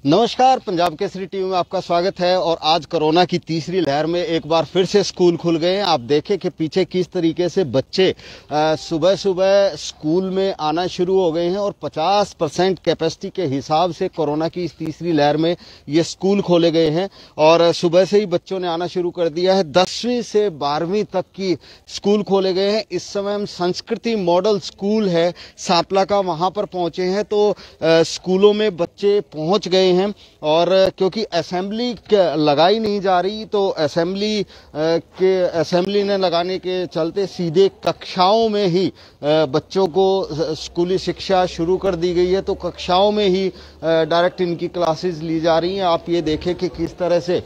नमस्कार, पंजाब केसरी टीवी में आपका स्वागत है। और आज कोरोना की तीसरी लहर में एक बार फिर से स्कूल खुल गए हैं। आप देखें कि पीछे किस तरीके से बच्चे सुबह सुबह स्कूल में आना शुरू हो गए हैं और 50% कैपेसिटी के हिसाब से कोरोना की इस तीसरी लहर में ये स्कूल खोले गए हैं और सुबह से ही बच्चों ने आना शुरू कर दिया है। 10वीं से 12वीं तक की स्कूल खोले गए हैं। इस समय हम संस्कृति मॉडल स्कूल है सांपला का, वहां पर पहुंचे हैं तो स्कूलों में बच्चे पहुंच गए हैं और क्योंकि असेंबली लगाई नहीं जा रही तो असेंबली ने लगाने के चलते सीधे कक्षाओं में ही बच्चों को स्कूली शिक्षा शुरू कर दी गई है। तो कक्षाओं में ही डायरेक्ट इनकी क्लासेस ली जा रही हैं। आप ये देखें कि किस तरह से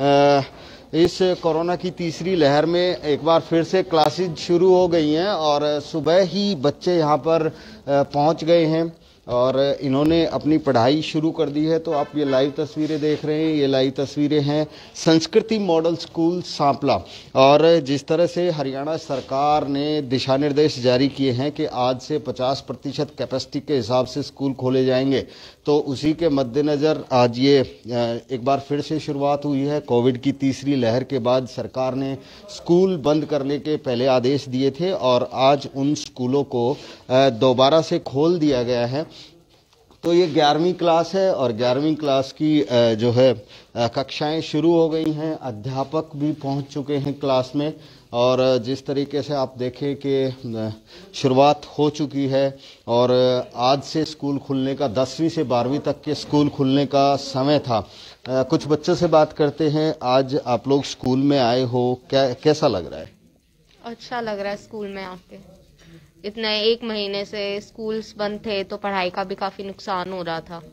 इस कोरोना की तीसरी लहर में एक बार फिर से क्लासेस शुरू हो गई हैं और सुबह ही बच्चे यहाँ पर पहुँच गए हैं और इन्होंने अपनी पढ़ाई शुरू कर दी है। तो आप ये लाइव तस्वीरें देख रहे हैं, ये लाइव तस्वीरें हैं संस्कृति मॉडल स्कूल सांपला। और जिस तरह से हरियाणा सरकार ने दिशा निर्देश जारी किए हैं कि आज से 50% कैपेसिटी के हिसाब से स्कूल खोले जाएंगे, तो उसी के मद्देनज़र आज ये एक बार फिर से शुरुआत हुई है। कोविड की तीसरी लहर के बाद सरकार ने स्कूल बंद करने के पहले आदेश दिए थे और आज उन स्कूलों को दोबारा से खोल दिया गया है। तो ये 11वीं क्लास है और 11वीं क्लास की जो है कक्षाएं शुरू हो गई हैं। अध्यापक भी पहुंच चुके हैं क्लास में और जिस तरीके से आप देखें कि शुरुआत हो चुकी है और आज से स्कूल खुलने का 10वीं से 12वीं तक के स्कूल खुलने का समय था। कुछ बच्चों से बात करते हैं। आज आप लोग स्कूल में आए हो, कैसा लग रहा है? अच्छा लग रहा है स्कूल में आके। इतने 1 महीने से स्कूल्स बंद थे तो पढ़ाई का भी काफी नुकसान हो रहा था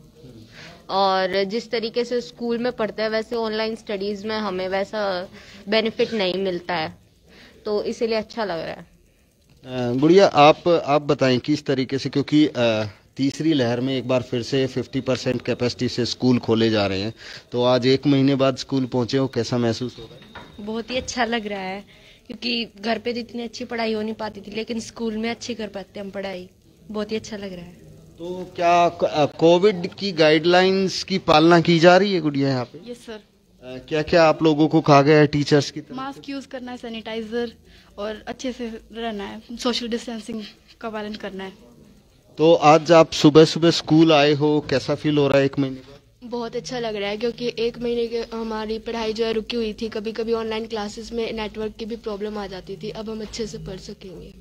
और जिस तरीके से स्कूल में पढ़ते हैं वैसे ऑनलाइन स्टडीज में हमें वैसा बेनिफिट नहीं मिलता है, तो इसीलिए अच्छा लग रहा है। गुड़िया, आप बताएं किस तरीके से, क्योंकि तीसरी लहर में एक बार फिर से 50% कैपेसिटी से स्कूल खोले जा रहे हैं, तो आज 1 महीने बाद स्कूल पहुंचे हो, कैसा महसूस हो रहा है? बहुत ही अच्छा लग रहा है क्योंकि घर पे तो इतनी अच्छी पढ़ाई हो नहीं पाती थी, लेकिन स्कूल में अच्छी कर पाते हम पढ़ाई। बहुत ही अच्छा लग रहा है। तो क्या कोविड की गाइडलाइंस की पालना की जा रही है गुड़िया यहाँ पे? Yes sir. क्या क्या आप लोगों को कहा गया है टीचर्स की तरफ? मास्क यूज करना है, सैनिटाइजर और अच्छे से रहना है, सोशल डिस्टेंसिंग का पालन करना है। तो आज आप सुबह सुबह स्कूल आए हो, कैसा फील हो रहा है 1 महीने बाद? बहुत अच्छा लग रहा है क्योंकि 1 महीने के हमारी पढ़ाई जो है रुकी हुई थी। कभी कभी ऑनलाइन क्लासेस में नेटवर्क की भी प्रॉब्लम आ जाती थी, अब हम अच्छे से पढ़ सकेंगे।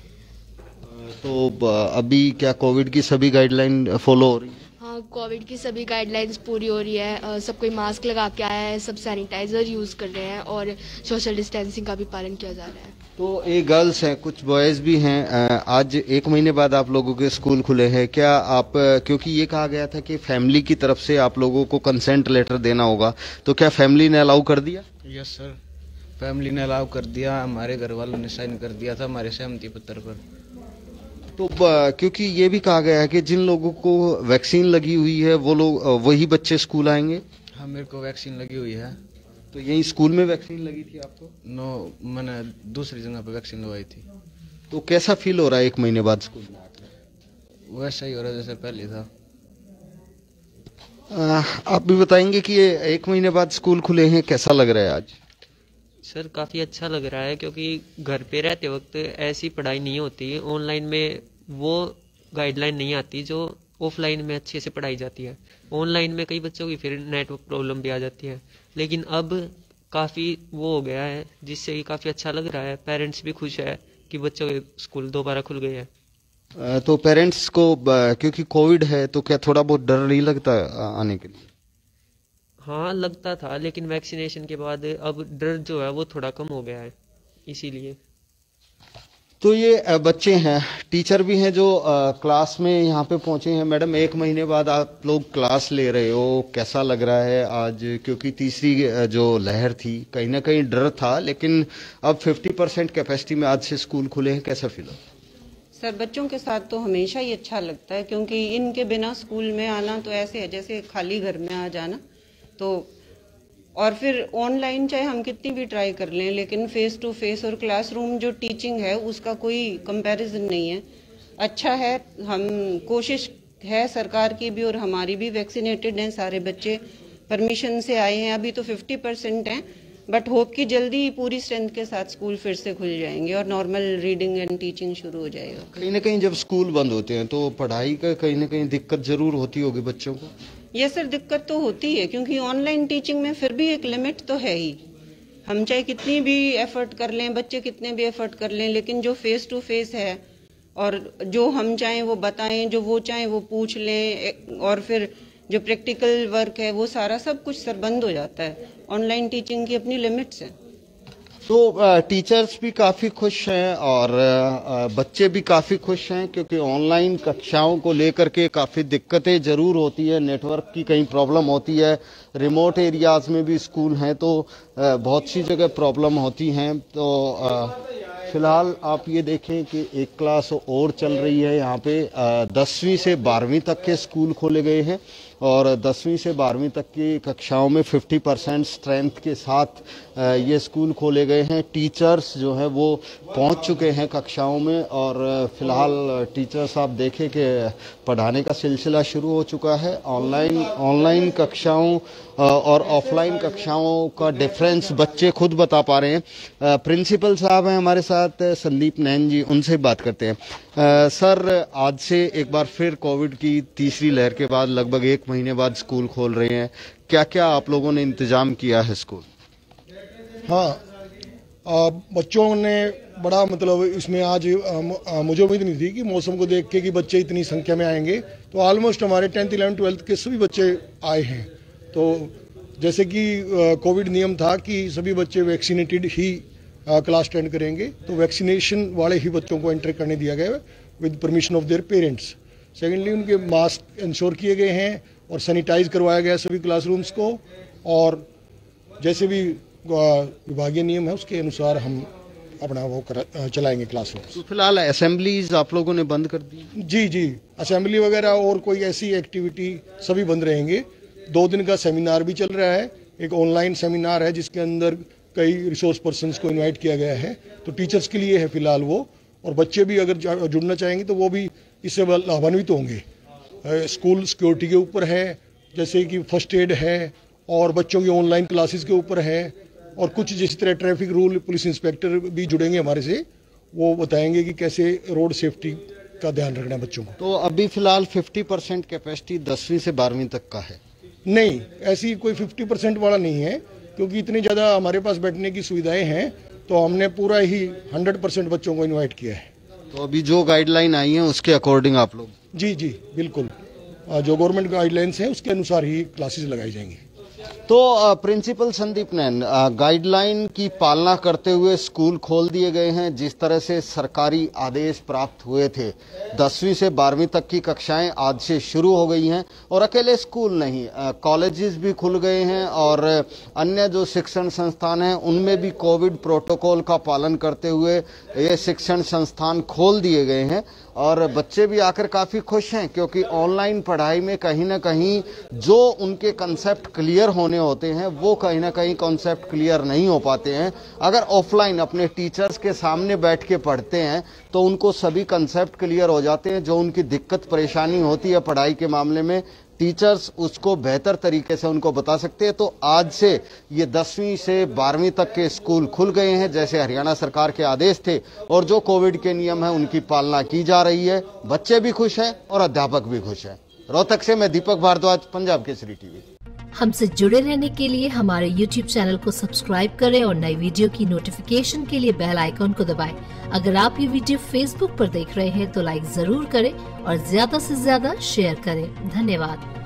तो अभी क्या कोविड की सभी गाइडलाइन फॉलो हो रही है? हाँ, कोविड की सभी गाइडलाइंस पूरी हो रही है। सब कोई मास्क लगा के आया है, सब सैनिटाइजर यूज कर रहे हैं और सोशल डिस्टेंसिंग का भी पालन किया जा रहा है। तो ये गर्ल्स हैं, कुछ बॉयज भी हैं। आज 1 महीने बाद आप लोगों के स्कूल खुले हैं, क्या आप, क्योंकि ये कहा गया था कि फैमिली की तरफ से आप लोगों को कंसेंट लेटर देना होगा, तो क्या फैमिली ने अलाउ कर दिया? यस सर, फैमिली ने अलाउ कर दिया। हमारे घर वालों ने साइन कर दिया था हमारे सहमति पत्र पर। तो क्योंकि ये भी कहा गया है कि जिन लोगों को वैक्सीन लगी हुई है वो लोग, वही बच्चे स्कूल आएंगे। हाँ, मेरे को वैक्सीन लगी हुई है। तो यही स्कूल में वैक्सीन लगी थी आपको? नो, मैंने दूसरी जगह पे वैक्सीन लगवाई थी। तो कैसा फील हो रहा है 1 महीने बाद स्कूल में आकर? वैसा ही हो रहा है जैसे पहले था। आप भी बताएंगे कि ये 1 महीने बाद स्कूल खुले हैं, कैसा लग रहा है आज? सर काफ़ी अच्छा लग रहा है क्योंकि घर पे रहते वक्त ऐसी पढ़ाई नहीं होती। ऑनलाइन में वो गाइडलाइन नहीं आती जो ऑफलाइन में अच्छे से पढ़ाई जाती है। ऑनलाइन में कई बच्चों की फिर नेटवर्क प्रॉब्लम भी आ जाती है, लेकिन अब काफ़ी वो हो गया है जिससे कि काफ़ी अच्छा लग रहा है। पेरेंट्स भी खुश है कि बच्चों के स्कूल दोबारा खुल गए हैं। तो पेरेंट्स को क्योंकि कोविड है तो क्या थोड़ा बहुत डर नहीं लगता आने के लिए? हाँ लगता था, लेकिन वैक्सीनेशन के बाद अब डर जो है वो थोड़ा कम हो गया है, इसीलिए। तो ये बच्चे हैं, टीचर भी हैं जो क्लास में यहाँ पे पहुंचे हैं। मैडम, 1 महीने बाद आप लोग क्लास ले रहे हो, कैसा लग रहा है आज? क्योंकि तीसरी जो लहर थी कहीं ना कहीं डर था, लेकिन अब 50% कैपेसिटी में आज से स्कूल खुले हैं, कैसा फील हो? सर, बच्चों के साथ तो हमेशा ही अच्छा लगता है क्योंकि इनके बिना स्कूल में आना तो ऐसे है जैसे खाली घर में आ जाना। तो और फिर ऑनलाइन चाहे हम कितनी भी ट्राई कर लें, लेकिन फेस टू फेस और क्लासरूम जो टीचिंग है उसका कोई कंपैरिजन नहीं है। अच्छा है, हम कोशिश है सरकार की भी और हमारी भी, वैक्सीनेटेड हैं सारे बच्चे, परमिशन से आए हैं। अभी तो 50% हैं, बट होप कि जल्दी पूरी स्ट्रेंथ के साथ स्कूल फिर से खुल जाएंगे और नॉर्मल रीडिंग एंड टीचिंग शुरू हो जाएगा। कहीं ना कहीं जब स्कूल बंद होते हैं तो पढ़ाई का कहीं ना कहीं दिक्कत जरूर होती होगी बच्चों को। ये सर दिक्कत तो होती है, क्योंकि ऑनलाइन टीचिंग में फिर भी एक लिमिट तो है ही। हम चाहे कितनी भी एफर्ट कर लें, बच्चे कितने भी एफर्ट कर लें, लेकिन जो फेस टू फेस है और जो हम चाहें वो बताएं, जो वो चाहें वो पूछ लें, और फिर जो प्रैक्टिकल वर्क है वो सारा सब कुछ सर बंद हो जाता है। ऑनलाइन टीचिंग की अपनी लिमिट्स हैं। तो टीचर्स भी काफ़ी खुश हैं और बच्चे भी काफ़ी खुश हैं, क्योंकि ऑनलाइन कक्षाओं को लेकर के काफ़ी दिक्कतें ज़रूर होती है, नेटवर्क की कहीं प्रॉब्लम होती है, रिमोट एरियाज़ में भी स्कूल हैं तो बहुत सी जगह प्रॉब्लम होती हैं। तो फिलहाल आप ये देखें कि एक क्लास और चल रही है यहाँ पे। 10वीं से 12वीं तक के स्कूल खोले गए हैं और 10वीं से 12वीं तक की कक्षाओं में 50% स्ट्रेंथ के साथ ये स्कूल खोले गए हैं। टीचर्स जो है वो पहुंच चुके हैं कक्षाओं में और फिलहाल टीचर्स आप देखें कि पढ़ाने का सिलसिला शुरू हो चुका है। ऑनलाइन कक्षाओं और ऑफलाइन कक्षाओं का डिफरेंस बच्चे खुद बता पा रहे हैं। प्रिंसिपल साहब हैं हमारे साथ, संदीप नैन जी, उनसे बात करते हैं। सर, आज से एक बार फिर कोविड की तीसरी लहर के बाद लगभग 1 महीने बाद स्कूल खोल रहे हैं, क्या क्या आप लोगों ने इंतजाम किया है स्कूल? हाँ, बच्चों ने बड़ा मतलब इसमें आज मुझे उम्मीद नहीं थी कि मौसम को देख के कि बच्चे इतनी संख्या में आएंगे, तो ऑलमोस्ट हमारे 10th 11th 12th के सभी बच्चे आए हैं। तो जैसे कि कोविड नियम था कि सभी बच्चे वैक्सीनेटेड ही क्लास अटेंड करेंगे, तो वैक्सीनेशन वाले ही बच्चों को एंटर करने दिया गया with permission of their parents. Secondly, उनके मास्क इंश्योर किए गए हैं और सैनिटाइज करवाया गया सभी क्लासरूम्स को, और जैसे भी विभागीय नियम है उसके अनुसार हम अपना वो चलाएंगे क्लासरूम्स। तो फिलहाल असेंबलीज आप लोगों ने बंद कर दी? जी, असेंबली वगैरह और कोई ऐसी एक्टिविटी सभी बंद रहेंगे। 2 दिन का सेमिनार भी चल रहा है, एक ऑनलाइन सेमिनार है जिसके अंदर कई रिसोर्स पर्सन्स को इनवाइट किया गया है, तो टीचर्स के लिए है फिलहाल वो, और बच्चे भी अगर जुड़ना चाहेंगे तो वो भी इससे लाभान्वित होंगे। स्कूल सिक्योरिटी के ऊपर है, जैसे कि फर्स्ट एड है, और बच्चों की ऑनलाइन क्लासेस के ऊपर है, और कुछ जिस तरह ट्रैफिक रूल, पुलिस इंस्पेक्टर भी जुड़ेंगे हमारे से, वो बताएंगे कि कैसे रोड सेफ्टी का ध्यान रखना है बच्चों को। तो अभी फिलहाल 50% कैपेसिटी 10वीं से 12वीं तक का है? नहीं, ऐसी कोई 50% वाला नहीं है, क्योंकि इतनी ज़्यादा हमारे पास बैठने की सुविधाएं हैं, तो हमने पूरा ही 100% बच्चों को इनवाइट किया है। तो अभी जो गाइडलाइन आई है उसके अकॉर्डिंग आप लोग? जी, बिल्कुल, जो गवर्नमेंट गाइडलाइंस हैं उसके अनुसार ही क्लासेस लगाई जाएंगी। तो प्रिंसिपल संदीप नैन, गाइडलाइन की पालना करते हुए स्कूल खोल दिए गए हैं। जिस तरह से सरकारी आदेश प्राप्त हुए थे, 10वीं से 12वीं तक की कक्षाएं आज से शुरू हो गई हैं, और अकेले स्कूल नहीं, कॉलेजेस भी खुल गए हैं और अन्य जो शिक्षण संस्थान हैं उनमें भी कोविड प्रोटोकॉल का पालन करते हुए ये शिक्षण संस्थान खोल दिए गए हैं। और बच्चे भी आकर काफ़ी खुश हैं, क्योंकि ऑनलाइन पढ़ाई में कहीं ना कहीं जो उनके कंसेप्ट क्लियर होने होते हैं वो कहीं ना कहीं कंसेप्ट क्लियर नहीं हो पाते हैं। अगर ऑफलाइन अपने टीचर्स के सामने बैठ के पढ़ते हैं तो उनको सभी कंसेप्ट क्लियर हो जाते हैं। जो उनकी दिक्कत परेशानी होती है पढ़ाई के मामले में, टीचर्स उसको बेहतर तरीके से उनको बता सकते हैं। तो आज से ये 10वीं से 12वीं तक के स्कूल खुल गए हैं, जैसे हरियाणा सरकार के आदेश थे, और जो कोविड के नियम है उनकी पालना की जा रही है। बच्चे भी खुश हैं और अध्यापक भी खुश हैं। रोहतक से मैं दीपक भारद्वाज, पंजाब केसरी टीवी। हमसे जुड़े रहने के लिए हमारे YouTube चैनल को सब्सक्राइब करें और नई वीडियो की नोटिफिकेशन के लिए बेल आइकॉन को दबाएं। अगर आप ये वीडियो Facebook पर देख रहे हैं तो लाइक जरूर करें और ज्यादा से ज्यादा शेयर करें। धन्यवाद।